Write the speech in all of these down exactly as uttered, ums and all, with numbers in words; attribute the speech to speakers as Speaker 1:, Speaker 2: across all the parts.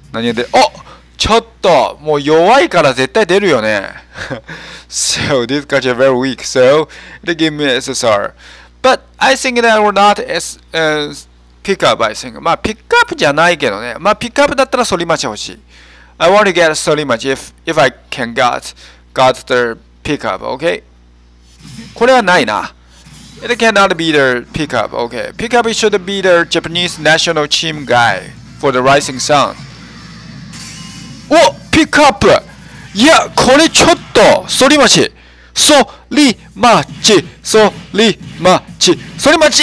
Speaker 1: 何が出る？お、ちょっともう弱いから絶対出るよね。So this gacha very weak. So they give me S S R. But I think that we're not as uh, pick up. I think. まあピックアップじゃないけどね。まあピックアップだったら反町欲しい。I want to get 反町 if if I can got got the pick up. Okay. これはないな。It cannot be the pickup. Okay. Pickup should be the Japanese national team guy for the Rising Sun. お、ピックアップ。いや、これちょっと反町、反町、反町、反町。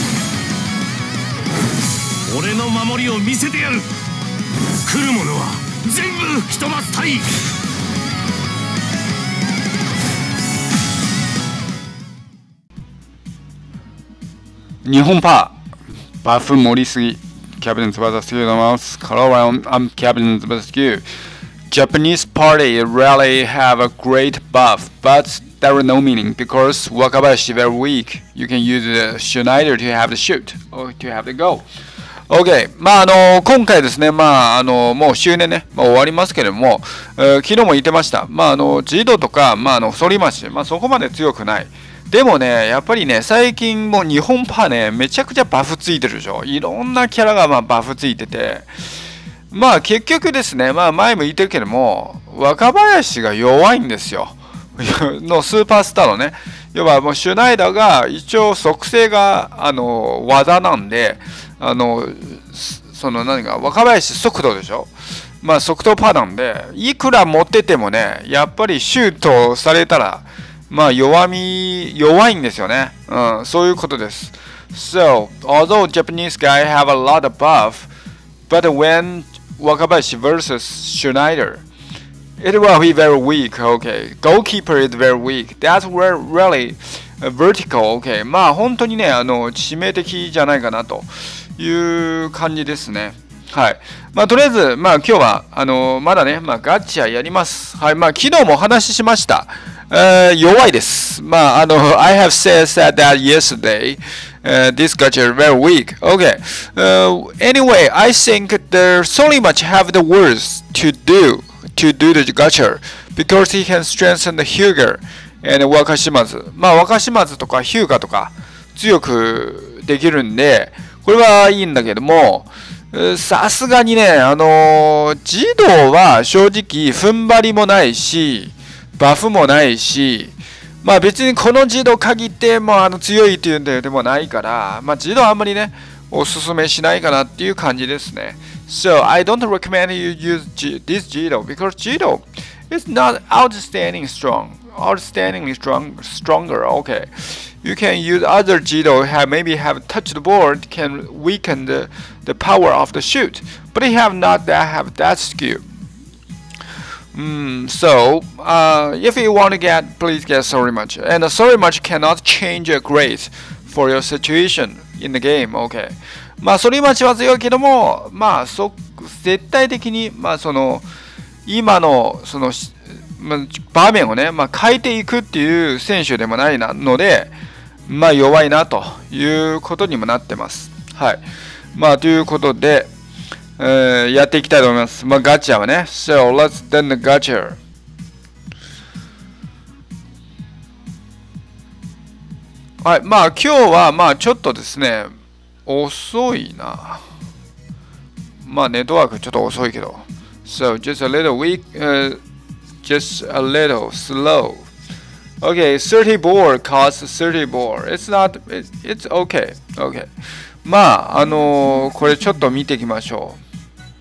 Speaker 2: 俺の守りを見せてやる。来る者は全部吹き飛ばしたい。
Speaker 1: 日本パーバフ盛りすぎ。キャプテン翼スキューのマウス。Hello, I'm, I'm Captain Tsubasa Skew. Japanese party rarely have a great buff, but there is no meaning because Wakabayashi is very weak. You can use the Schneider to have the shoot or to have the goal. OK。まああの今回ですね、まああのもう周年ね、まあ、終わりますけれども、えー、昨日も言ってました。まああのジドとか、まああの反町、まあそこまで強くない。でもね、やっぱりね、最近もう日本パーね、めちゃくちゃバフついてるでしょ。いろんなキャラがまあバフついてて、まあ結局ですね、まあ前も言ってるけども、若林が弱いんですよ。のスーパースターのね、要はもうシュナイダーが一応属性があの技なんで、あのその何か若林速度でしょ。まあ速度パーなんで、いくら持っててもね、やっぱりシュートされたら、まあ弱み、弱いんですよね。うん、そういうことです。So, although Japanese guy have a lot of buff, but when Wakabayashi versus Schneider, it will be very weak. Okay, goalkeeper is very weak. That's where really uh, vertical. Okay, まあ本当にね、あの致命的じゃないかなという感じですね。はい。まあとりあえず、まあ今日はあのまだね、まあガチャやります。はい。まあ昨日もお話ししました。Uh, 弱いです。まあ、あの、I have said, said that yesterday. Uh, this gacha is very weak. Okay. Uh, anyway, I think the Solimatch have the words to do to do the gacha because he can strengthen the Hyuga and Wakashimazu. まあ、若島津とかヒューガとか強くできるんで、これはいいんだけども、さすがにね、あのー、児童は正直踏ん張りもないし、バフもないし、まあ別にこのジド限ってもあの強いっていうんでもないから、まあジドあんまりね、おすすめしないかなっていう感じですね。So I don't recommend you use G this Jido because Jido is not outstanding strong, outstandingly strong, stronger. Okay, you can use other Jido have maybe have touched the board can weaken the the power of the shoot, but they have not that have that skill. Mm, so, uh, if you want to get, please get sorry much. And uh, sorry much cannot change a grade for your situation in the game. Okay. まあ、sorry muchは強いけども、まあ、そ、絶対的に、まあ、その、今の、その、まあ、場面をね、まあ、変えていくっていう選手でもないなので、まあ、弱いなということにもなってます。はい。まあ、ということで、Uh, やっていきたいと思います。まあ、ガチャはね。So, let's do the gacha. はい。まあ、今日は、まあ、ちょっとですね、遅いな。まあ、ネットワークちょっと遅いけど。So, just a little weak, uh, just a little slow. Okay, thirty board costs thirty board. It's not, it's, it's okay. Okay. まあ、あのー、これちょっと見ていきましょう。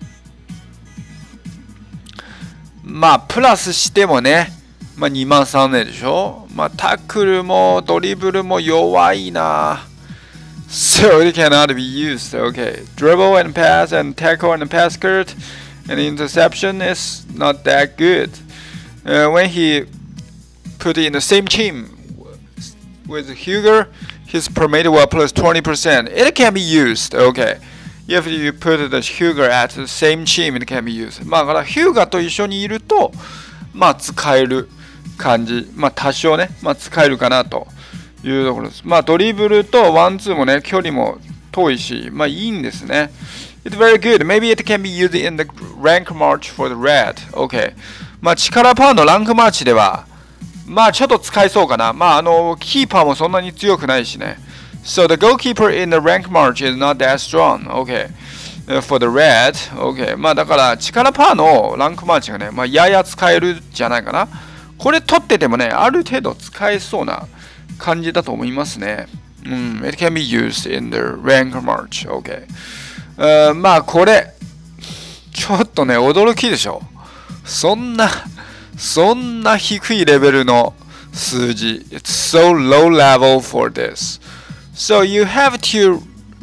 Speaker 1: まあ、プラスしてもね、まあ、にまんさんねんでしょ。まあ、タックルもドリブルも弱いな。So it cannot be used. Okay. Dribble and pass and tackle and pass skirt and interception is not that good. Uh, when he put in the same team with Huger, his permitted will plus twenty percent. It can be used. Okay. If you put the Huger at the same team, it can be used. まあ、だからヒューガと一緒にいると、まあ、使える感じ。まあ、多少ね、まあ、使えるかなというところです。まあ、ドリブルとワンツーもね、距離も遠いし、まあいいんですね。It's very good. Maybe it can be used in the rank march for the red. Okay. まあ力パワーのランクマーチでは、まあちょっと使えそうかな。まああの、キーパーもそんなに強くないしね。So the goalkeeper in the rank march is not that strong. Okay.Uh, for the red. Okay. まあだから力パワーのランクマーチがね、まあやや使えるじゃないかな。これ取っててもね、ある程度使えそうな感じだと思いますね。うん。It can be used in the rank march. Okay.Uh, まあこれちょっとね驚きでしょ。そんなそんな低いレベルの数字。It's so low level for this. So you have to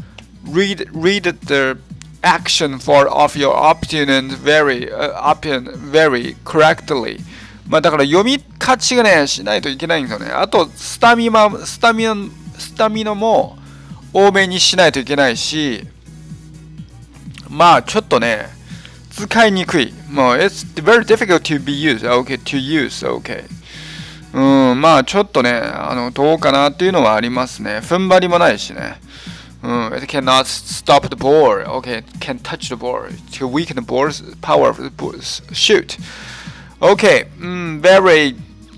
Speaker 1: read read the action for of your opponent very uh, opponent very correctly. まあだから読み勝ちがねしないといけないんですよね。あとスタミナスタミナスタミナも多めにしないといけないし。まあちょっとね使いにくい。もう It's very difficult to be used. Okay, to use. Okay. うん、まあちょっとねあのどうかなっていうのはありますね。踏ん張りもないしね。うん、It cannot stop the ball. Okay, it can touch the ball to weaken the ball's power of the shoot. Okay, mm, very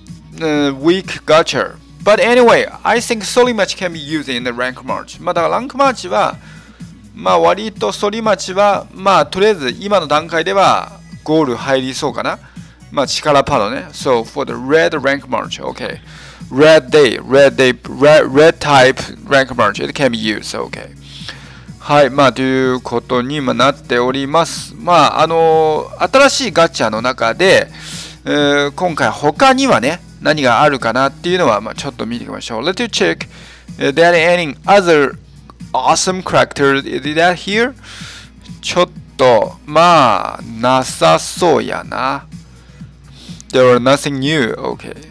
Speaker 1: uh, weak gotcha. But anyway, I think solid match can be used in the rank march. まあだからランクマーチはまあ割と反町はまあとりあえず今の段階ではゴール入りそうかな。まあ力パドね。So for the red rank march, okay. Red day, red day, red, red type rank march, it can be used, okay. はい、まあということになっております。まああの新しいガチャの中で、えー、今回他にはね何があるかなっていうのはまあちょっと見ていきましょう。Let's check uh, that any other awesome character is that here? ちょっとまあなさそうやな。There are nothing new. Okay.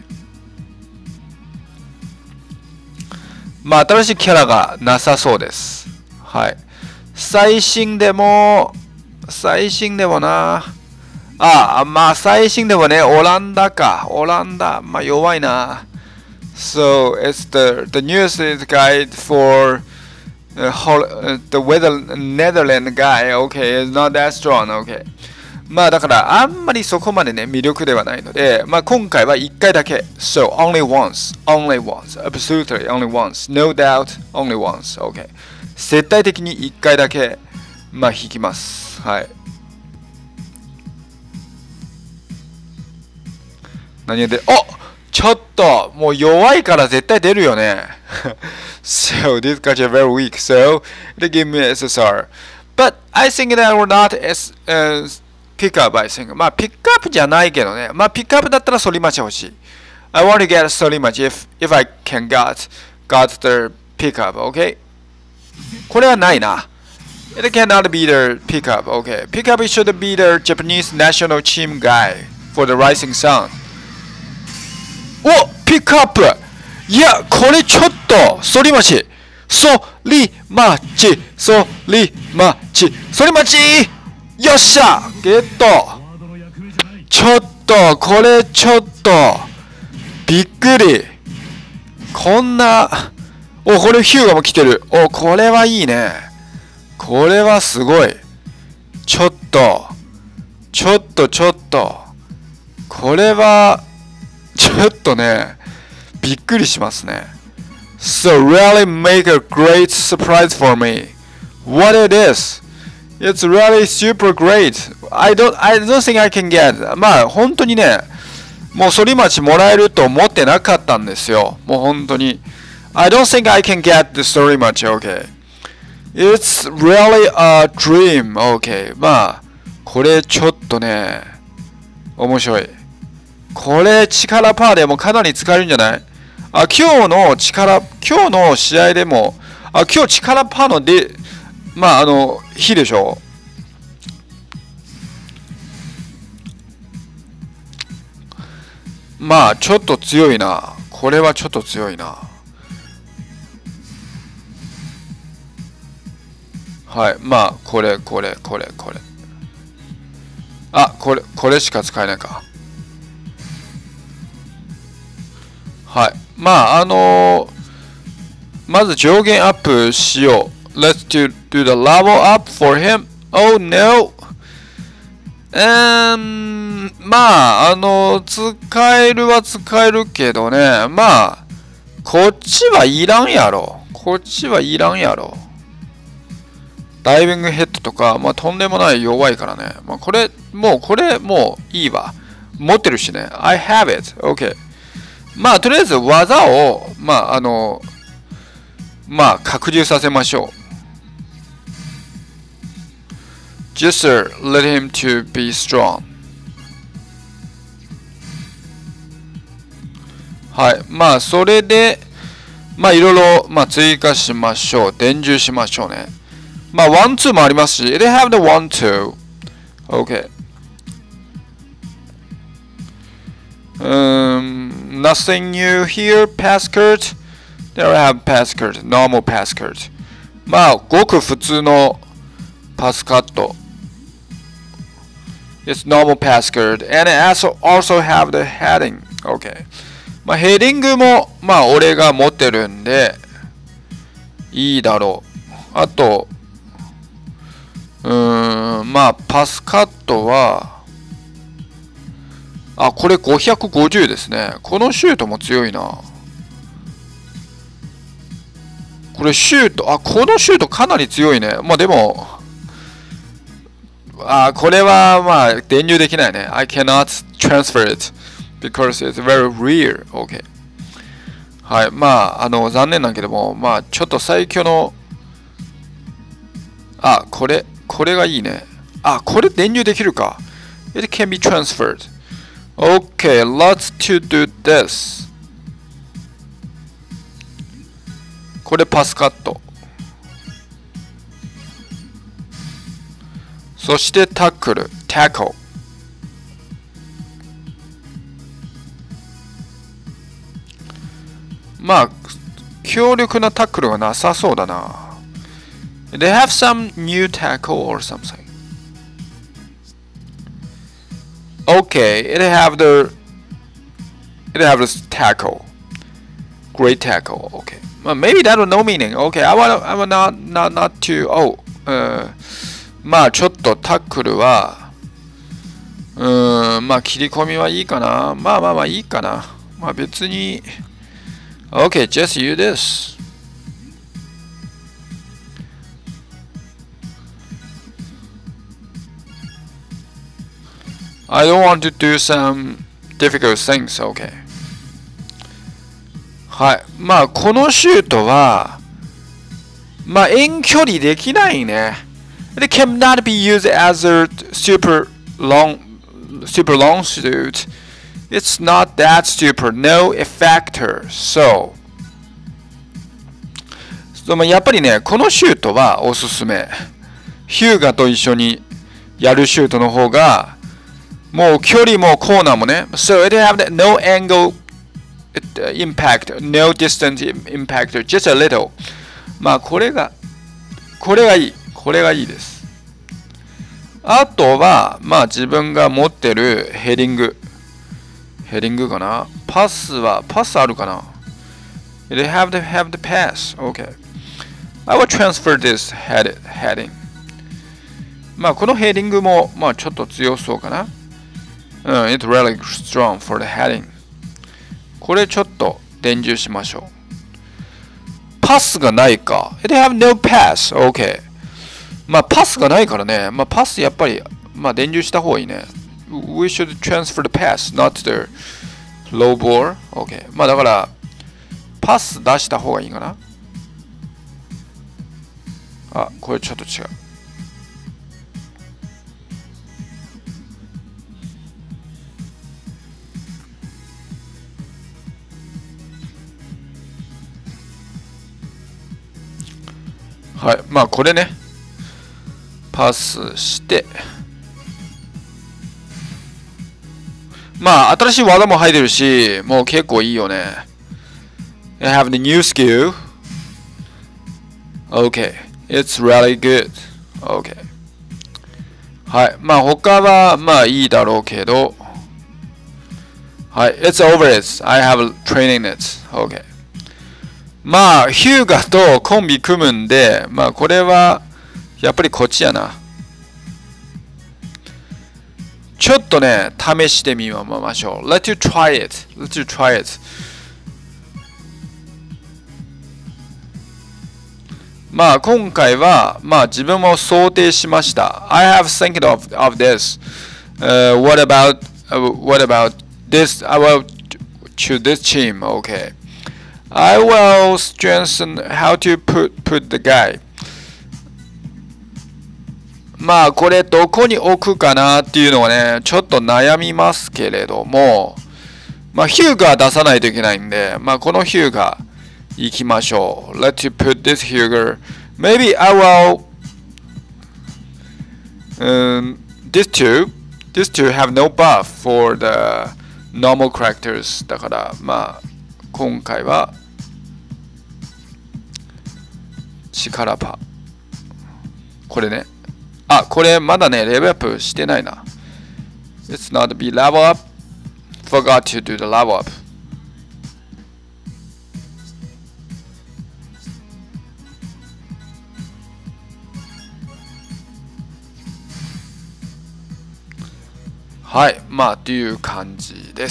Speaker 1: まあ新しいキャラがなさそうです。はい。最新でも最新でもな。あ、まあ最新でもねオランダか。オランダまあ弱いな。So it's the the newest guide for.Uh, uh, the weather Netherlands guy, okay, is not that strong, okay. まあだからあんまりそこまでね魅力ではないので、まあ今回はいっかいだけ。So only once, only once, absolutely only once, no doubt, only once, okay. 絶対的にいっかいだけまあ引きます。はい。何で、お、ちょっともう弱いから絶対出るよね。So this gacha very weak, so they give me S S R. But I think that we're not as uh, pick up, I think. まあピックアップじゃないけどね。まあピックアップだったら反町欲しい。I want to get 反町 if if I can got got the pick up, okay? これはないな。It cannot be the pick up, okay? Pick up should be the Japanese national team guy for the Rising Sun. お、ピックアップ。いや、これちょっと、反町、反町、反町、反町、よっしゃ、ゲット。ちょっと、これちょっと、びっくり。こんな、お、これヒューガも来てる。お、これはいいね。これはすごい。ちょっと、ちょっと、ちょっと、これは、ちょっとね、びっくりしますね。So really make a great surprise for me. What it is? It's really super great. I don't, I don't think I can get. まあ本当にね、もう反町もらえると思ってなかったんですよ。もう本当に。I don't think I can get the 反町. Okay. It's really a dream. Okay. まあこれちょっとね、面白い。これ力パワーでもかなり使えるんじゃない？あ、今日の力、今日の試合でも、あ、今日力パワーので、まあ、あの、日でしょ。まあ、ちょっと強いな。これはちょっと強いな。はい。まあ、これ、これ、これ、これ。あ、これ、これしか使えないか。はい。まあ、あのー、まず上限アップしよう。 let's do, do the level up for him. Oh no! うーん、まあ、あの、使えるは使えるけどね、まあ、こっちはいらんやろ。こっちはいらんやろ。ダイビングヘッドとか、まあ、とんでもない弱いからね。まあ、これ、もう、これ、もういいわ。持ってるしね。I have it. OK。まあ、とりあえず技を、まあ、あの、まあ、拡充させましょう。Just let him to be strong. はい。まあ、それで、まあ、いろいろ、まあ、追加しましょう。伝授しましょうね。まあ、ワン、ツーもありますし、they have the one, two. OK。Um, nothing new here, pass card. There I have pass card, normal pass card. まあ、ごく普通のパスカット。It's normal pass card. And it also, also have the heading. OK。まあ、ヘディングも、まあ、俺が持ってるんで、いいだろう。あと、うーん、まあ、パスカットは、あ、これごひゃくごじゅうですね。このシュートも強いな。これシュート、あ、このシュートかなり強いね。まあでも、あ、これはまあ、伝入できないね。I cannot transfer it because it's very rare. OK。はい。まあ、あの、残念だけども、まあ、ちょっと最強の、あ、これ、これがいいね。あ、これ伝入できるか。It can be transferred.Okay, let's to do this. これパスカット。そしてタックル、タックル。まあ、強力なタックルがなさそうだな。They have some new tackle or something.Okay, it have the it have this tackle, great tackle. Okay, well, maybe that was no meaning. Okay, I want I want not not not to. Oh, uh, まあちょっとタックルは、うーん、まあ切り込みはいいかな。まあまあまあいいかな。まあ別に。Okay, just use this. I don't want to do some difficult things, okay. はい。まあ、このシュートは、まあ、遠距離できないね。It cannot be used as a super long, super long shoot. It's not that super, no effector. So, やっぱりね、このシュートはおすすめ。ヒューガと一緒にやるシュートの方が、もう距離もコーナーもね。So it have no angle impact, no distance impact, just a little. まあこれが、これがいい。これがいいです。あとは、まあ自分が持ってるヘディング。ヘディングかな？パスは、パスあるかな？ It have to have the pass. Okay. I will transfer this head, heading. まあこのヘディングも、まあちょっと強そうかな。Uh, it's really strong for the heading. これちょっと伝授しましょう。パスがないか。They have no pass. OK。まあパスがないからね。まあパスやっぱり、まあ伝授した方がいいね。We should transfer the pass, not the low ball. OK。まあだから、パス出した方がいいかな。あ、これちょっと違う。はい。まあ、これね。パスして。まあ、新しい技も入ってるし、もう結構いいよね。I have the new skill. Okay. It's really good. Okay. はい。まあ、他は、まあ、いいだろうけど。はい。It's over it. I have training it. Okay. まあ、ヒューガとコンビ組むんで、まあ、これは、やっぱりこっちやな。ちょっとね、試してみましょう。Let's you try it. Let's you try it. まあ、今回は、まあ、自分も想定しました。I have thinking of, of this.、Uh, what about, uh, what about this? I will choose this team. Okay.I will strengthen how to put, put the guy. まあこれどこに置くかなっていうのはね、ちょっと悩みますけれども、まあヒューガー出さないといけないんで、まあこのヒューガー行きましょう。Let's put this Huger. Maybe I will, um, this two, this two have no buff for the normal characters. だからまあ今回は力パこれね。あ、これまだね、レベルアップしてないな。It's not be level up. Forgot to do the level up. はい。まあ、という感じです。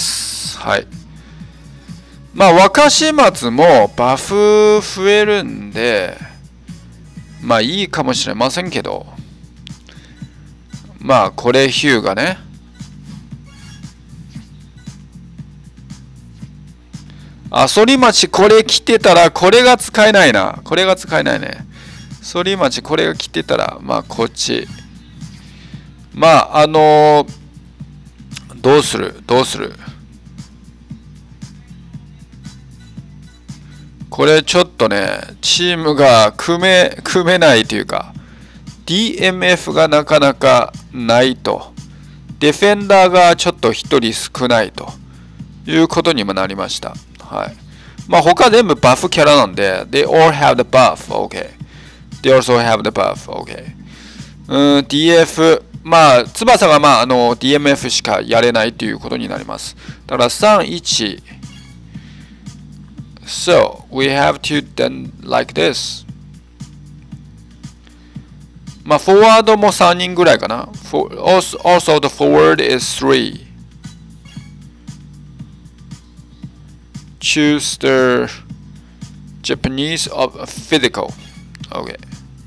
Speaker 1: はい。まあ、若始末もバフ増えるんで、まあいいかもしれませんけど、まあこれヒューがね、あ、反町これ着てたらこれが使えないな。これが使えないね。反町これが着てたら、まあこっち。まああのー、どうするどうするこれちょっとね、チームが組め、組めないというか、ディーエムエフ がなかなかないと。ディフェンダーがちょっと一人少ないということにもなりました。はい。まあ他全部バフキャラなんで、they all have the buff, okay. They also have the buff, okay. うん、ディーエフ、まあ、翼がまあ、あの、ディーエムエフ しかやれないということになります。だからさん、いち、So we have to done like this. まあ、フォワードもさんにんぐらいかな。Also, also the forward is three. Choose the Japanese of physical. Okay.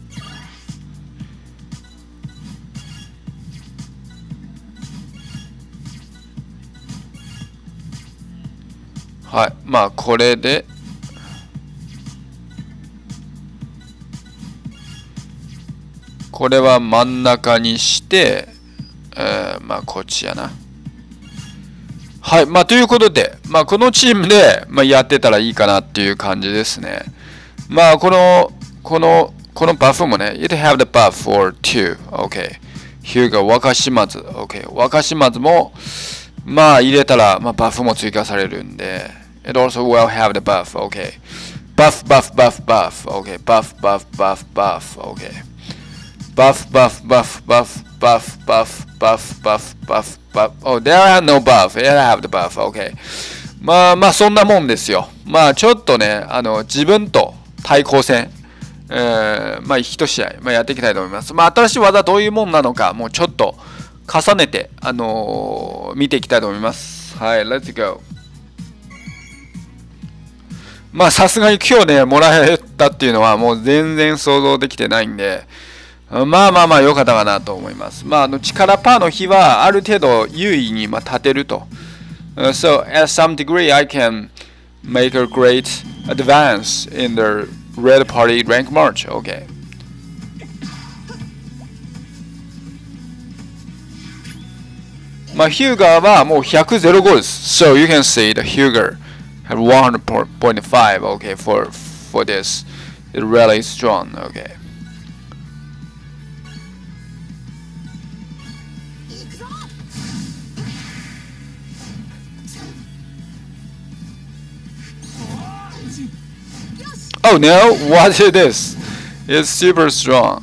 Speaker 1: はい。まあ、これで、これは真ん中にして、えー、まあ、こっちやな。はい。まあ、ということで、まあ、このチームで、まあ、やってたらいいかなっていう感じですね。まあ、この、この、このバフもね、It have the buff for two. Okay. ヒューが若島津。Okay. 若島津も、まあ入れたら、まあ、バフも追加されるんで、It also will have the buff, okay. Buff, buff, buff, buff, okay. Buff, buff, buff, buff, okay. Buff, buff, buff, buff, buff, buff, buff, buff, buff, buff. Oh, there are no buff. It have the buff, okay. まあまあそんなもんですよ。まあちょっとね、あの自分と対抗戦、えー、まあ一試合、まあ、やっていきたいと思います。まあ新しい技どういうもんなのか、もうちょっと重ねて、あのー、見ていきたいと思います。はい、Let's go。まあさすがに今日ね、もらえたっていうのはもう全然想像できてないんで、まあまあまあ良かったかなと思います。まああの力パーの日はある程度優位にまあ立てると。Uh, so at some degree I can make a great advance in the Red Party rank march. Okay. まあ、ヒューガーはもうひゃくゼロごです。So you can see the Huger have one hundred point five, okay, for, for this. It's really strong, okay. Oh no, what is this? It's super strong.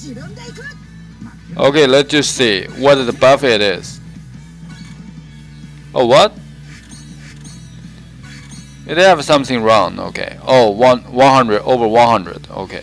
Speaker 1: Okay, let's just see what the buff it is. Oh, what? It have something wrong. Okay. Oh, one one hundred over one hundred. Okay.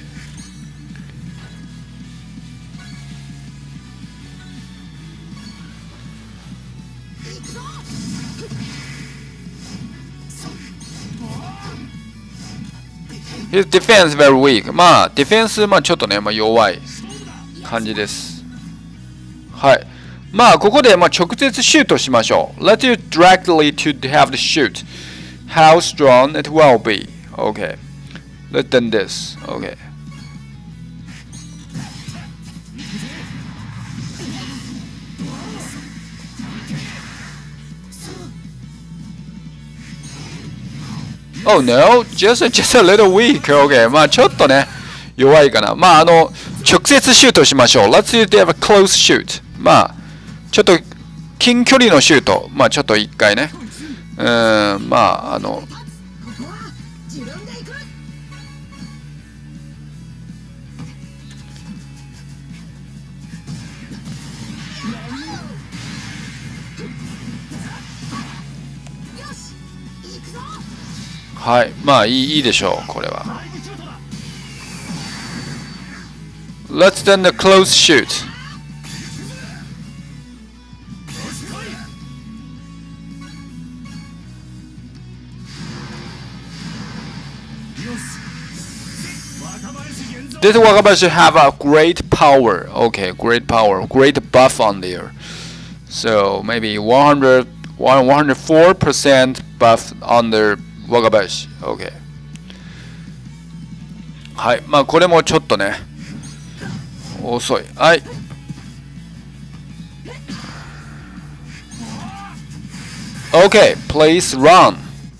Speaker 1: His defense very weak. まあディフェンスまあちょっとねまあ弱い感じです。はい。まあここでまあ直接シュートしましょう。Let's use directly to have the shoot. How strong it will be. Okay. Let's do this. Okay. Oh no, just just a little weak. Okay. まあちょっとね弱いかな。まああの直接シュートしましょう。Let's use have a close shoot. まあちょっと近距離のシュート。まあちょっと一回ね。うーんまああの。はい、まあいい、いいでしょう、これは。Let's then the close shoot. This Wakabayashi have a great power. Okay, great power, great buff on there. So maybe one hundred, one hundred four percent buff on their Wakabayashi. Okay. はい、まあこれもちょっとね遅い。はい。Okay, please run.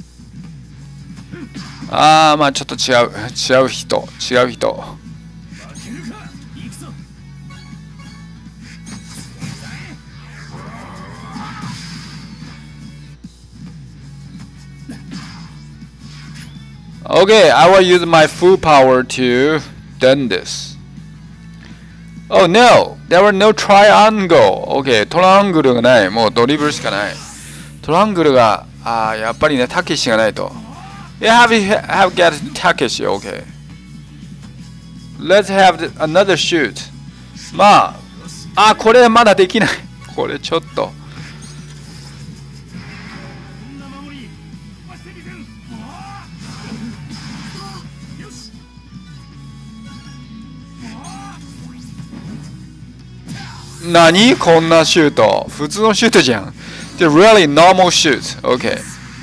Speaker 1: ああまあちょっと違う違う人違う人。Okay, I will use my full power to done this. Oh no, there were no triangle. Okay, トラングルがない。もうドリブルしかない。トラングルが、ああ、やっぱりね、タケシがないと。Yeah, have you have got Takeshi? Okay. Let's have the, another shoot. まあ、あ、これまだできない。これちょっと。何こんなシュート普通のシュートじゃん The really normal shoot Okay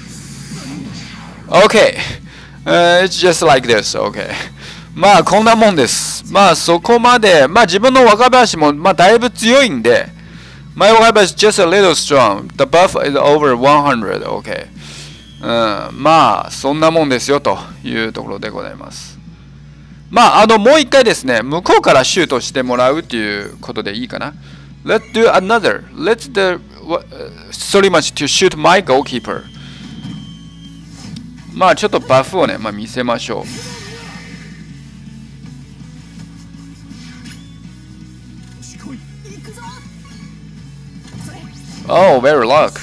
Speaker 1: Okay、uh, It's just like this Okay まあこんなもんですまあそこまでまあ自分の若林もまあだいぶ強いんで My 若林 just a little strong The buff is over one hundred Okay、うん、まあそんなもんですよというところでございますまあ、あの、もう一回ですね、向こうからシュートしてもらうっていうことでいいかな。Let's do another. Let's do sorry much to shoot my goalkeeper. まあ、ちょっとバフをね、まあ、見せましょう。Oh, very luck.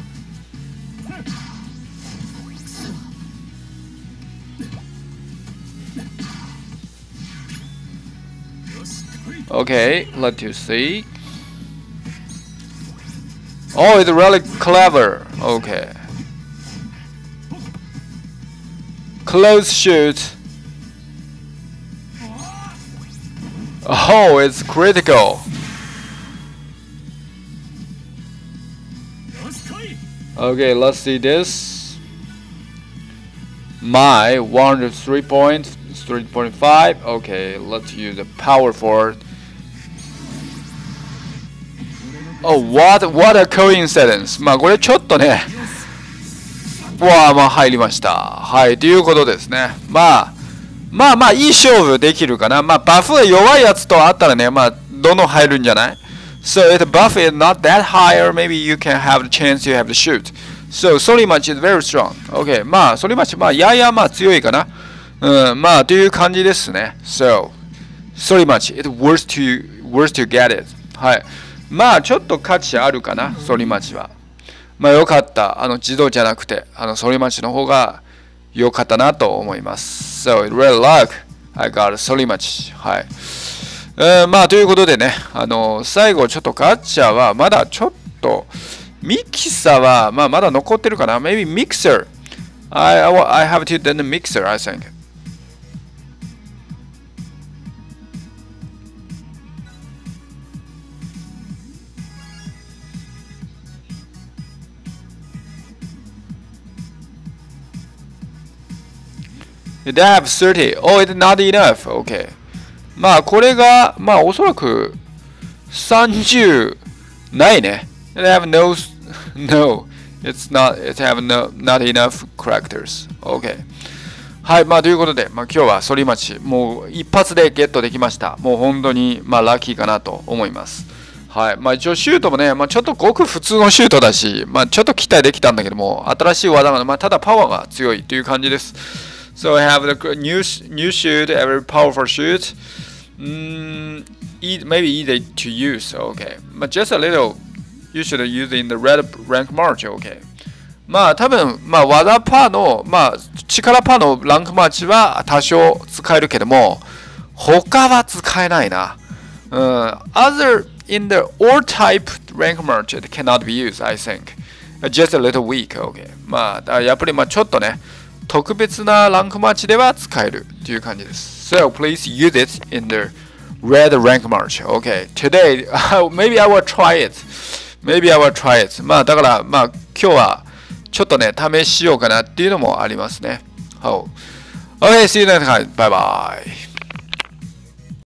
Speaker 1: Okay, let you see. Oh, it's really clever. Okay. Close shoot. Oh, it's critical. Okay, let's see this. My one hundred three point three point five. Okay, let's use the power forward. Oh, what what a coincidence. まあこれちょっとね、わあまあ入りました。はいということですね。まあまあまあいい勝負できるかな。まあバフが弱いやつとあったらね、まあどんどん入るんじゃない ？So if the buff is not that high, or maybe you can have the chance to have the shoot. So Solimatch is very strong. Okay, まあSolimatchまあややまあ強いかな。うんまあという感じですね。So 反町 It's worth to, worth to get it はい。まあちょっと価値あるかな、反町は。まあよかった。あの自動じゃなくて、あの反町の方が良かったなと思います。So, real luck. I got 反町。はい。えー、まあということでね、あの最後ちょっとガチャはまだちょっと、ミキサーはまあまだ残ってるかな。Maybe mixer. I, I have to do the mixer, I think. They have thirty. Oh, it's not enough. Okay. まあこれがまあおそらくさんじゅうないね。They have no, no. It's not. It have no, not enough characters. Okay. はい、まあということで、まあ今日は反町もう一発でゲットできました。もう本当にまあラッキーかなと思います。はい、まあ一応シュートもね、まあちょっとごく普通のシュートだし、まあちょっと期待できたんだけども、新しい技がまあただパワーが強いという感じです。So I have the new new shoot, a very powerful shoot. Mm, maybe easy to use. Okay, but just a little. You should use in the red rank march. Okay. まあ多分まあ技パーのまあ力パーのランクマーチは多少使えるけども、他は使えないな。うん。Other in the all type rank march it cannot be used. I think. Just a little weak. Okay. まあやっぱりまあちょっとね。特別なランクマッチでは使えるという感じです。So please use it in the red rank march. Okay. Today, maybe I will try it. Maybe I will try it. まあだからまあ今日はちょっとね試しようかなっていうのもありますね。Oh. Okay, see you next time. Bye bye.